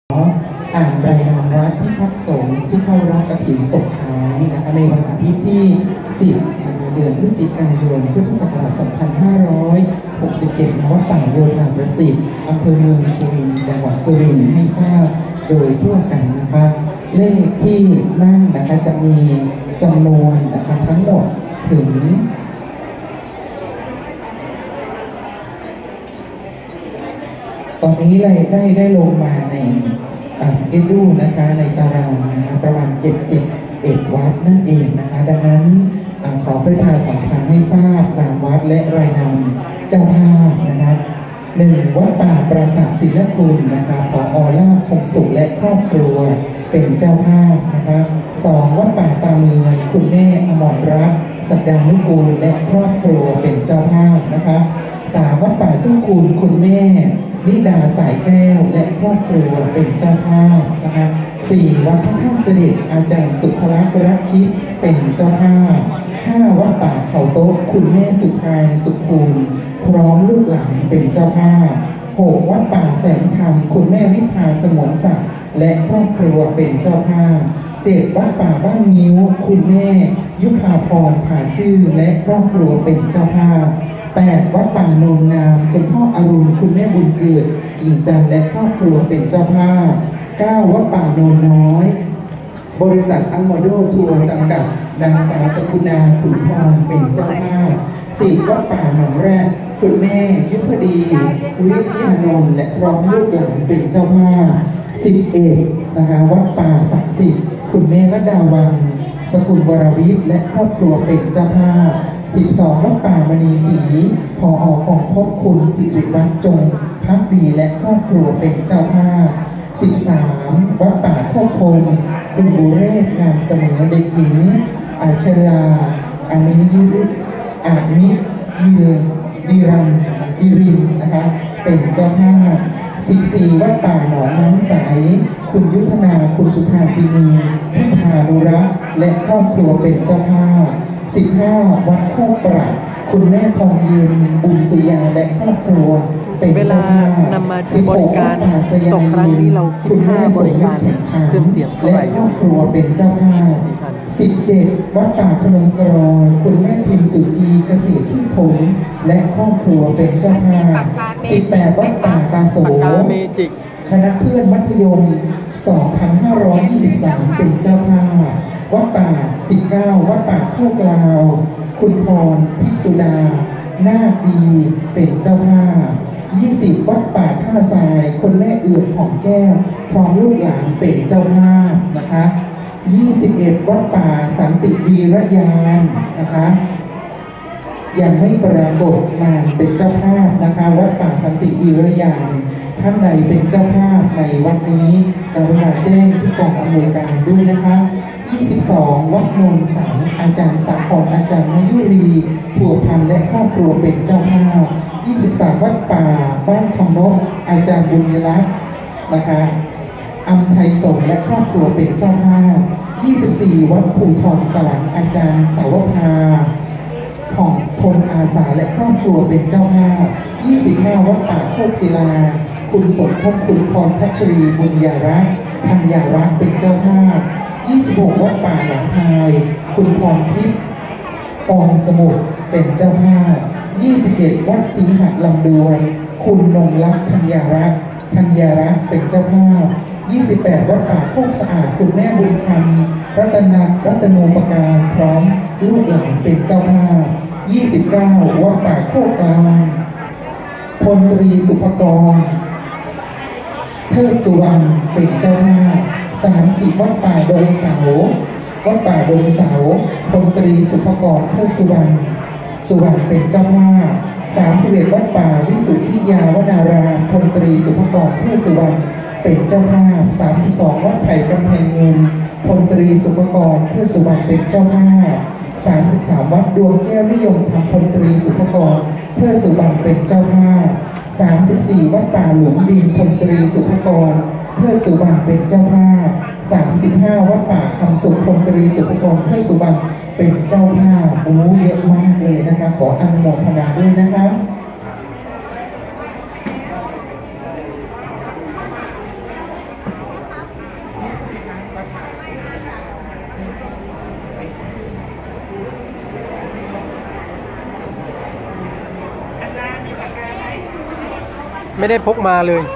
อ่านรายงานวัดที่พักสงฆ์ที่เข้ารับกฐินตกค้างนะคะในวันอาทิตย์ที่ 10 เดือนพฤศจิกายนพุทธศักราช 2567 ณ วัดป่าโยธาประสิทธิ์อำเภอเมืองสุรินทร์จังหวัดสุรินทร์ให้ทราบโดยทั่วกันนะคะเลขที่นั่งนะคะจะมีจำนวนนะคะทั้งหมดถึงตอนนี้ได้ลงมาในสเกจดูนะคะในตารางนะคะประมาณ71 วัดนั่นเองนะคะดังนั้นขอประชาสัมพันธ์ให้ทราบนามวัดและรายนามเจ้าภาพนะคะ1 วัดป่าปราสาทศิลคุณนะคะผอ.ลาภคงสุขและครอบครัวเป็นเจ้าภาพนะคะ2 วัดป่าตาเมืองคุณแม่อมรรัตน์สักดานุกูลและครอบครัวเป็นเจ้าภาพนะคะ3 วัดป่าเจ้าคุณแม่นิดาสายแก้วและครอบครัวเป็นเจ้าภาพนะคะ4 วัดพระธาตุเสด็จอาจารย์สุภลักษณ์รักคิดเป็นเจ้าภาพ5 วัดป่าเขาโต๊ะคุณแม่สุภาสุภูลพร้อมลูกหลานเป็นเจ้าภาพ6 วัดป่าแสงธรรมคุณแม่วิภาสงวนศักดิ์และครอบครัวเป็นเจ้าภาพ7 วัดป่าบ้านงิ้วคุณแม่ยุภาพรผาชื่อและครอบครัวเป็นเจ้าภาพ8 วัดป่าโนนงามคุณพ่ออรุณคุณแม่บุญเกิดกิ่งจันทร์และครอบครัวเป็นเจ้าภาพ9 วัดป่าโนนน้อยบริษัทอัลโมโดทัวร์จำกัดนางสาวสกุณาขุนทองเป็นเจ้าภาพ4 วัดป่าหนองแรกคุณแม่ยุพดีวิทยานนท์และพร้อมลูกหลานเป็นเจ้าภาพ11นะคะวัดป่าศักดิ์สิทธิ์คุณแม่ระดาวันสกุลวรวิทย์และครอบครัวเป็นเจ้าภาพ12 วัดป่ามณีศรีผอ.กองพบคุณสิริวัฒน์จงพักดีและครอบครัวเป็นเจ้าภาพ13 วัดป่าโคกพงคุณบุเรศงามเสมอเด็กหญิงอาชลาอามินิยุอามิดีรินนะคะเป็นเจ้าภาพ14 วัดป่าหนองน้ำใสคุณยุทธนาคุณสุธาสินีพุทธานุรักษ์และครอบครัวเป็นเจ้าภาพ15 วัดโคกปราบคุณแม่ทองยืนบุญสุยาและครอบครัวเป็นเจ้าภาพนำมาใช้บริการต่อครั้งนี้เราคิดค่าบริการเครื่องเสียงเท่าไหร่และครอบครัวเป็นเจ้าภาพ17 วัดป่าพนมกรอยคุณแม่พิมสุจีเกษตรพืชผลและครอบครัวเป็นเจ้าภาพ18 วัดป่าตาโสคณะเพื่อนมัธยม 2523 เป็นเจ้าภาพวัดป่า19 วัดป่าโคกลาวคุณพรภิกษุดานาคดีเป็นเจ้าภาพ20 วัดป่าท่าทรายคนแม่เอื่นของแก้วพร้อมลูกหลานเป็นเจ้าภาพนะคะ21 วัดป่าสันติวีรยานนะคะยังไม่ปรากฏนามเป็นเจ้าภาพนะคะวัดป่าสันติวีรยานท่านใดเป็นเจ้าภาพในวัดนี้กรุณาแจ้งที่กองอำนวยการด้วยนะคะ22 วัดโนนสังอาจารย์สาครอาจารย์มยุรีผัวพันและครอบครัวเป็นเจ้าภาพ23 วัดป่าบ้านคำนกอาจารย์บุญยรัตน์นะคะอัมไทยสงฆ์และครอบครัวเป็นเจ้าภาพ24 วัดภูทรสวรรค์อาจารย์สาวภาของพลอาสาและครอบครัวเป็นเจ้าภาพ25 วัดป่าโคกศิลาคุณสมภพคุณพรพัชรีบุญญารักษ์ธัญญารักษ์เป็นเจ้าภาพ26 วัดป่าหนองพายคุณพรพิษฟองสมุทรเป็นเจ้าภาพ21 วัดศรีหะลำดวนคุณนงรักษ์ธัญญารักษ์เป็นเจ้าภาพ28 วัดป่าโคกสะอาดคุณแม่บุญคำรัตนูปการพร้อมลูกหลานเป็นเจ้าภาพ29 วัดป่าโคกกลางพลตรีสุภกรเทิดสุวรรณเป็นเจ้าภาพ30 วัดป่าดงเสาพลตรีสุภกรเทิดสุวรรณเป็นเจ้าภาพ31 วัดป่าวิสุทธิยาวนารามพลตรีสุภกรเทิดสุวรรณเป็นเจ้าภาพ32 วัดไผ่กำแพงเงินพลตรีสุภกรเทิดสุวรรณเป็นเจ้าภาพ33 วัดดวงแก้วนิยมธรรมพลตรีสุภกรเทิดสุวรรณเป็นเจ้าภาพ34 วัดป่าหลวงดินพลตรีสุภกรเทิดสุวรรณเป็นเจ้าภาพ35 วัดป่าคำสุขพลตรีสุภกรเทิดสุวรรณเป็นเจ้าภาพโอ้เยอะมากเลยนะคะขออนุโมทนาด้วยนะคะไม่ได้พกมาเลย